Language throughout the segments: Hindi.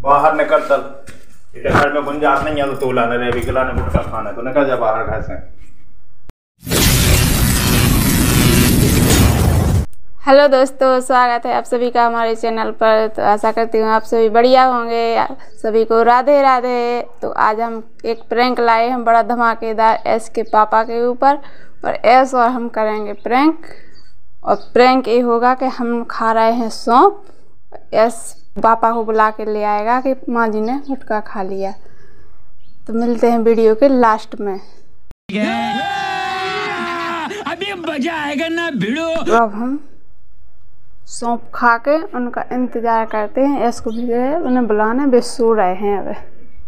बाहर निकल चल, इधर घर में गुंजाइश नहीं है तो तू लाने रे भी खिलाने गुटखा खाना, तो निकल जा बाहर घर से। हेलो दोस्तों, स्वागत है आप सभी का हमारे चैनल पर। तो आशा करती हूँ आप सभी बढ़िया होंगे। सभी को राधे राधे। तो आज हम एक प्रैंक लाए हैं बड़ा धमाकेदार एस के पापा के ऊपर, और एस और हम करेंगे प्रैंक। और प्रैंक ये होगा कि हम खा रहे हैं सौंफ। एस पापा को बुला के ले आएगा कि माँ जी ने गुटखा खा लिया। तो मिलते हैं वीडियो के लास्ट में। अभी मजा आएगा ना भिड़ो। तो अब हम सौंफ खा के उनका इंतजार करते हैं। एस को भी उन्हें बुलाने, वे सो रहे हैं अब।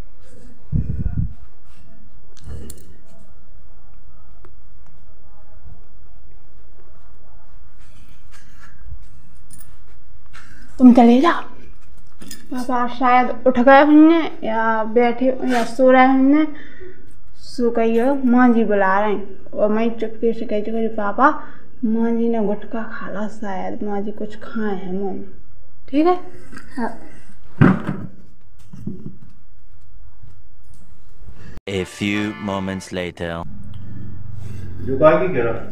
तुम चले जाओ, पापा शायद उठ गए होंगे या बैठे या सो रहे होंगे। सो कहिए माँ जी बुला रहे हैं, और मैं चुपके से कही पापा माँ जी ने गुटखा खा ला, शायद माँ जी कुछ खाए हैं मुँह में। ठीक है हाँ। A few moments later. जुगाड़ की कह रहा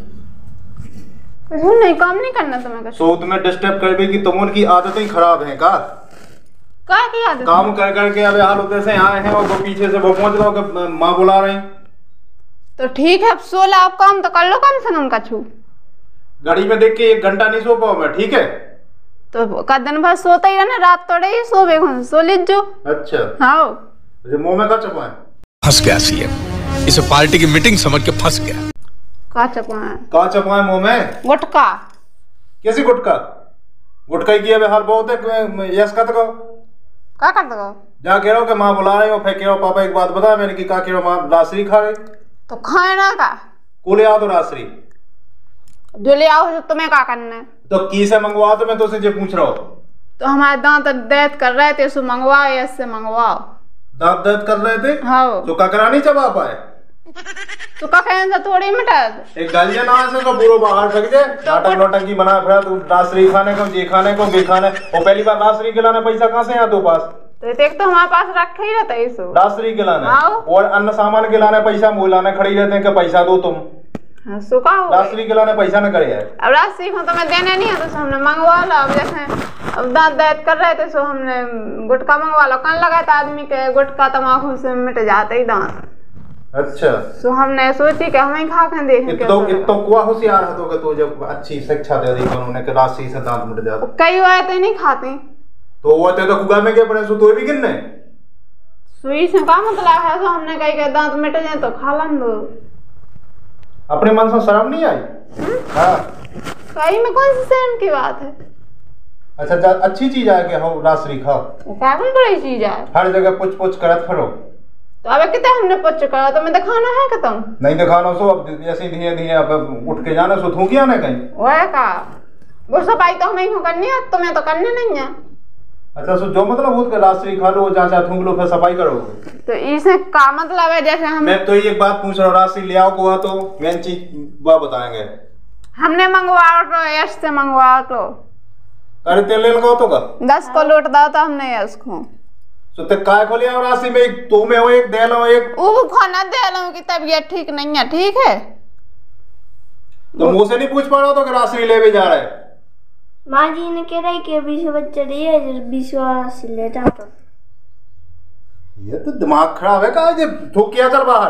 कुछ नहीं, काम नहीं करना तुम्हें। सो तुम्हें डिस्टर्ब कर भी कि तुम उनकी आदतें खराब हैं का की आदत? काम कर करके अब हाल होते से आए हैं और वो पीछे से वो पहुंच रहा हो माँ बुला रहे हैं। तो ठीक है, अब सो ला, आप काम तो कर लो कम से कम का छू। घड़ी में देख के 1 घंटा नहीं सो पाऊँ मैं, ठीक है? तो का दिन भर सोता ही रहना, रात तोड़े ही सो लीजो। अच्छा हाँ, मुंह में का चपाए? फंस गया सीएम, इसे पार्टी की मीटिंग समझ के फंस गया। का चपाए? का चपाए मुंह में? गुटखा। कैसी गुटखा? गुटखा ही किया हाल बहुत है। यस का तो का कर दो जा कह रहा हूँ कि माँ बुला रही हो, फिर कह रहा पापा एक बात बता मैंने कि का कह रहा माँ रासरी खा रही तो खाए ना का को ले आओ तो रासरी जो ले आओ। तुम्हें क्या करना है? तो की से मंगवाओ, तो मैं तो तुझसे पूछ रहा हूँ। तो हमारे दांत दर्द कर रहे थे, सो मंगवाओ, ऐसे मंगवाओ। दांत दर्द कर रहे थे? हाँ। तो ककरा नहीं चबा पाए? तो का कहने से थोड़ी मिटा एक गालियां ना से तो पूरा बाहर फेंक दे। नाटक नोटंकी बना फिर तू रासरी खाने को, ये खाने को, वे खाने। और पहली बार रासरी खिलाने पैसा कहाँ से है तो पास? तो देख, तो हमारे पास रखा ही रहता है इसो। रासरी खिलाने और अन्न सामान खिलाने पैसा मुलाने खड़ी रहते हैं कि पैसा दो तुम। हाँ, सुखा हो रासरी खिलाने पैसा न करे है। अब रासरी को तो मैं देने नहीं है, तो हमने मंगवा लो। अब जैसे अब दांत दर्द कर रहे थे, सो हमने गुटखा मंगवा लो। कौन लगा था आदमी के गुटखा तमाकू से मिट जाते ही दांत। अच्छा, सो हमने सोची कि हम ही खा के देखें। तो कुआ होशियार है तो कि तू जब अच्छी शिक्षा दे दी उन्होंने कि राशि से दांत मिट जाते। कई बार तो नहीं खाते, तो वो तो कुआ में क्या पड़े, सो तो भी गिनने सुई से का मतलब है? तो हमने कही के दांत मिट जाए तो खा लन दो। अपने मन से शर्म नहीं आई? हाँ, कई में कौन सी शर्म की बात है? अच्छा अच्छी चीज है कि हो रासरी खाओ। क्या कौन बड़ी चीज है? हर जगह पुछ पुछ करत फिरो। तो अब कितने हमने पुछ करा, तो मैं दिखाना है कि तुम नहीं दिखाना। सो अब ऐसे धीरे धीरे अब उठ के जाना, सो थूकी आने कहीं वो का वो सफाई तो हमें क्यों करनी है, तुम्हें तो करनी नहीं है। अच्छा, सो जो मतलब हो रासरी खा लो, जहाँ थूक लो, फिर सफाई करोगे। तो इसे का मतलब है? जैसे हम मैं तो एक बात पूछ रहा हूँ, राशि ले आओ को तो मेन चीज वह बताएंगे। हमने मंगवाओ तो यश से मंगवाओ तो अरे तेल ले लगाओ तो का 10 को लौट दो तो हमने यश को तो ते काय खोलिया और राशि में एक तो में हो, एक दे लो, एक वो खाना दे लो की तबीयत ठीक नहीं है। ठीक है, तो मुंह से नहीं पूछ पा रहा तो कि राशि ले भी जा रहा है। माँ जी ने कह रही कि 20 बच्चे दिए, 20 राशि ले जाओ। तो ये तो दिमाग खराब है का? ये थूकिया चल बाहर।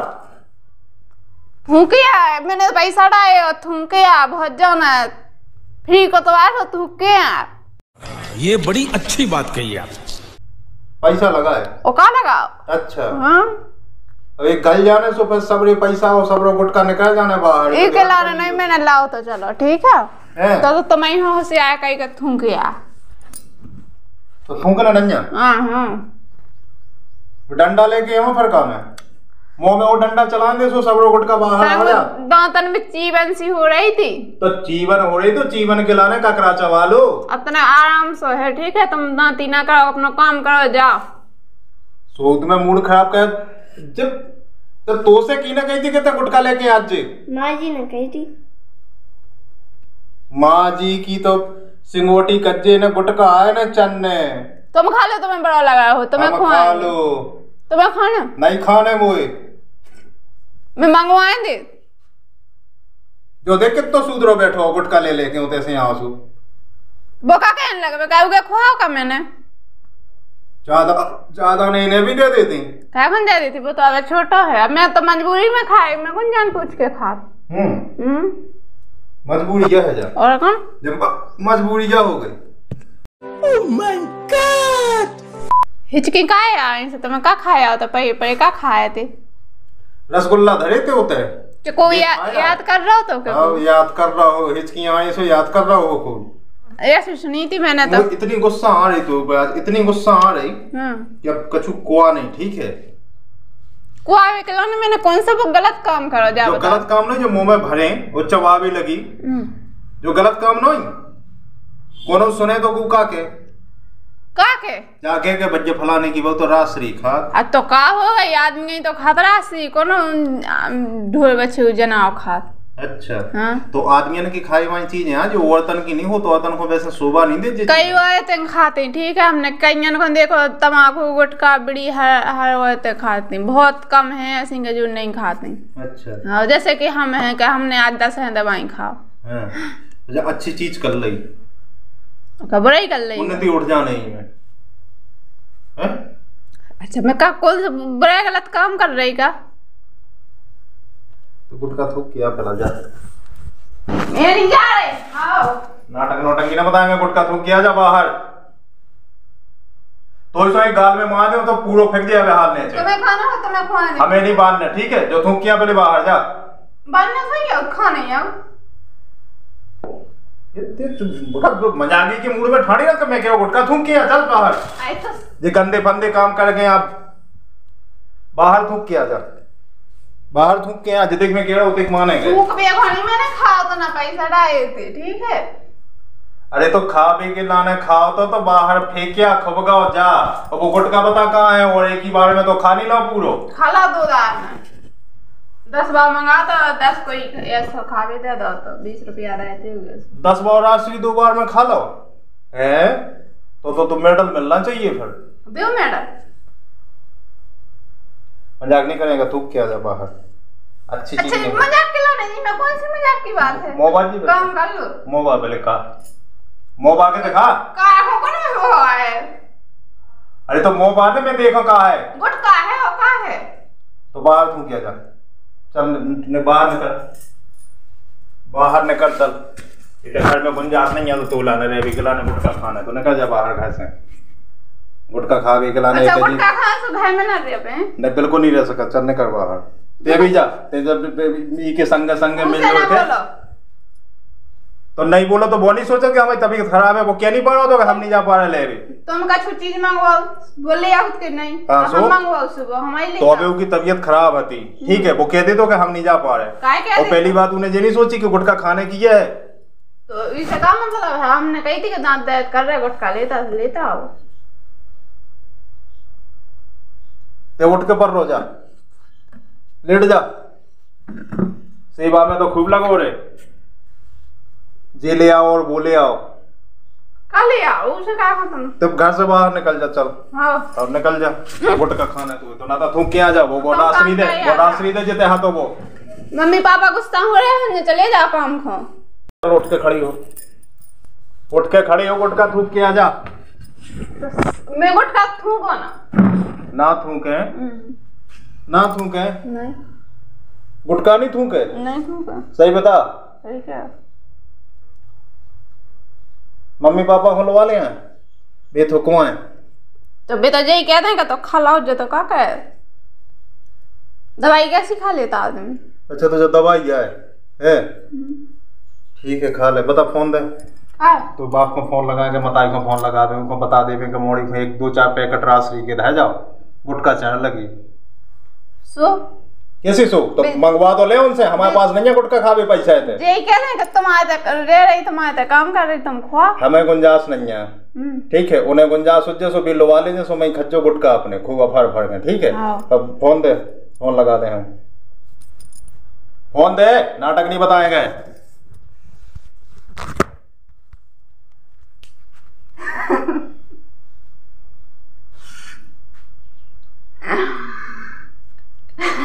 थूकिया मैंने पैसा डाले, थूकिया बहुत जाना फ्री को तो आ थूकिया। ये बड़ी अच्छी बात कही आप। पैसा लगा है? ओ का लगाओ? अच्छा हाँ, अब एक गल जाने सो फिर सबरे पैसा और सबरो गुटका निकल जाने बाहर। एक लाने नहीं मैंने लाओ तो चलो ठीक है। तो तुम ही हो से आया कहीं का थूकिया तो थूकना नहीं है। हाँ हाँ, डंडा लेके आओ फिर काम है मुंह में वो डंडा चलाने दे, सो सबरो गुटका बाहर आ जा। दांतन में चीवन सी हो रही थी, तो चीवन हो रही तो चीवन खिलाने का करा चवा लो। अपने आराम से है ठीक है, तुम दांती ना करो, अपना काम करो जाओ। सो तुम्हें मूड खराब कर जब तो से की ना कही थी कि गुटखा लेके आज जी माँ जी ने कही थी। माँ जी की तो सिंगोटी कज्जे ने गुटका आए न चन्ने तुम खा लो, तुम्हें बड़ा लगा हो, तुम्हें हम खुआ खा लो। तुम्हें खाना नहीं खाने मुझे, मैं मंगवाएंगे। जो देख कितना सुधरो बैठो गुटका ले लेके होते से यहाँ सु बोका कहने लगे मैं कहूँगा खुआओ का मैंने ज्यादा नहीं ने भी दे देती क्या कौन दे दी थी, वो तो अगर छोटा है। अब मैं तो मजबूरी में खाई, मैं कौन जान पूछ के खा। मजबूरी यह है जा, और कौन जब मजबूरी यह हो गई। हिचकी का है से तुम्हें का खाया होता, पहले पहले का खाए थे। रसगुल्ला धरे थे होते हैं कि कोई याद कर रहा हो तो क्या? याद कर रहा हो, हिचकी आई सो याद कर रहा हो कोई। ऐसी सुनी थी मैंने तो। इतनी गुस्सा आ रही तो इतनी गुस्सा आ रही कि अब कछु कुआ नहीं, ठीक है। कुआ के लाने मैंने कौन सा वो गलत काम करो जा जो गलत काम नहीं, जो मुंह में भरे वो चबा भी लगी, जो गलत काम नहीं कोनो सुने तो गुका के जाके के बच्चे फलाने की वो तो रासरी खा। अब तो का हो गई आदमी तो खतरा सी कोनो ढोल बच्चे जनाव खात। अच्छा हाँ? तो आदमी ने की खाई वाली चीज है जो औरतन की नहीं हो तो औरतन को वैसे शोभा नहीं देती। कई औरतें खाती, ठीक है, हमने कईयन को देखो तम्बाकू गुटखा बीड़ी हर औरतें खाती, बहुत कम है ऐसी के जो नहीं खाती। अच्छा हाँ, जैसे कि हम हैं कि हमने आज 10 है दवाई खाओ। हाँ। अच्छी चीज कर ली, बुरा ही कर ली, उन्नति उठ जाने ही में। अच्छा मैं का कौन सा बुरा गलत काम कर रही का? तो गुटका थूक किया पहला जा मेरी जा रहे आओ नाटक नोटंकी ना बताएंगे। गुटका थूक किया जा बाहर तो इसमें एक गाल में मार दे तो पूरा फेंक दिया हाल ने। तुम्हें खाना हो तुम्हें खुआने, हमें नहीं बांधना, ठीक है। जो थूक किया पहले बाहर जा, बांधना सही है खाने आओ। मजाकी के मूड में ठाड़ी ना मैं क्या गुटका थूक किया, चल बाहर। ये गंदे फंदे काम कर गए आप, बाहर थूक किया जा, बाहर थूक के यहाँ जितने में कह रहा उतने मानेंगे। थूक भी खानी मैंने खाओ तो ना पैसा डाले थे, ठीक है। अरे तो खा पी के लाने खाओ तो बाहर फेंकिया खबगाओ जा। और वो गुटका बता कहाँ है, और एक ही बार में तो खा नहीं लो पूरो। खा ला 2 दार में 10 बार मंगा तो 10 कोई ऐसा खा भी दे दो तो 20 रुपया रहते हुए 10 बार राशि 2 बार में खा लो है तो मेडल मिलना चाहिए फिर। दो मेडल मजाक नहीं करेगा, थूक किया जा बाहर। अच्छी चीज नहीं, मजाक के लो नहीं, मैं कौन सी मजाक की बात है। मोबाइल जी काम कर लो, मोबाइल पहले का मोबाइल के दिखा का हो कौन हो है। अरे तो मोबाइल में देखो कहाँ है, गुटका है और का है तो बाहर थूक किया जा। चल बाहर निकल, बाहर निकल चल। इधर घर में गुंजाइश नहीं है तो लाने रे भी खिलाने गुटका खाना तो निकल जा बाहर घर से। गुटका खा भी खिलाने। अच्छा गुटका खा तो घर में ना रह पे नहीं बिल्कुल नहीं रह सका, चल निकल बाहर। ते भी जा, ते जब के संग मिल जोड़ तो नहीं बोलो तो वो नहीं सोचा कि हमारी तबीयत खराब है, वो क्या नहीं पा रहा तो हम नहीं जा पा रहे ले भी। तुम का कुछ चीज मंगवाओ बोले या खुद के नहीं हम मंगवाओ सुबह हमारे तो अबे उसकी तबीयत खराब थी, ठीक है, वो कह दे तो कि हम नहीं जा पा रहे। और पहली बात उन्हें ये नहीं सोची कि गुटका खाने की है, तो इससे क्या मतलब है। हमने कही थी कि दांत दर्द कर रहे गुटखा लेता हो ते उठ के पर रो जा, लेट जा। सेवा में तो खूब लगो रे, जे ले आओ और वो ले आओ। कल ले आओ उसे क्या खत्म। तब घर से बाहर निकल जा, चल हाँ अब निकल जा। गुटका खाना तो ना था थूक के आ जा। वो राशि दे जेते हाथों वो। मम्मी पापा गुस्सा हो रहे हैं, चले जा काम खो। उठ के खड़ी हो, उठ के खड़ी हो, गुटका थूक के आ जा। मैं गुटका थूको ना थूके ना थूके नहीं, गुटका नहीं थूके नहीं थूका। सही बता, सही क्या? मम्मी पापा खुलवा ले हैं बेथुकवा है तो बे तो यही कहते हैं कि तो खा लाओ जो तो का करे। दवाई कैसी खा लेता आदमी। अच्छा तो जो दवाई है ठीक है खा ले। बता फोन दे तो बाप को फोन लगा के मताई को फोन लगा दे, उनको बता दे कि मोड़ी को 1-2-4 पैकेट राशि के रह जाओ गुटका चढ़ लगी। सो कैसे सो तो मंगवा तो ले उनसे, हमारे पास नहीं है गुटका खा भी पैसा है। यही कह रहे हैं कि तुम आते रह रही, तुम आते काम कर रही, तुम खुआ। हमें गुंजाइश नहीं है, ठीक है। उन्हें गुंजाइश हो सो भी लुवा लीजिए, सो मैं खच्चो गुटका अपने खूब अफर फर में, ठीक है। अब फोन दे, फोन लगा दे, हम फोन दे, नाटक नहीं बताएंगे।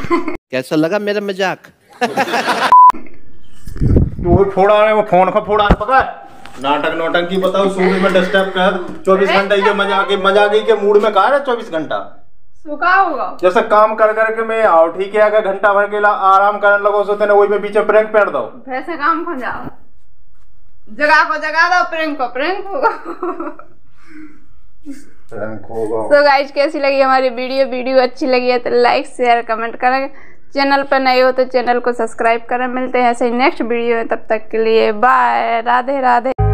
कैसा लगा मेरा मजाक? तू फोड़ा है वो फोन का फोड़ा पता है? नाटक नौटंकी बताओ सूर्य में डिस्टर्ब कर 24 घंटे के मजाकी के मूड में कहा है 24 घंटा सुखा होगा जैसे काम कर करके मैं आओ ठीक है अगर घंटा भर के आराम करने लगो सोते ना वही में पीछे प्रैंक पेड़ दो वैसे काम खो जाओ जगह को जगा दो प्रैंक होगा तो गाइस कैसी लगी हमारी वीडियो अच्छी लगी है तो लाइक शेयर कमेंट करें चैनल पर नए हो तो चैनल को सब्सक्राइब करें मिलते हैं ऐसे ही नेक्स्ट वीडियो में तब तक के लिए बाय राधे राधे।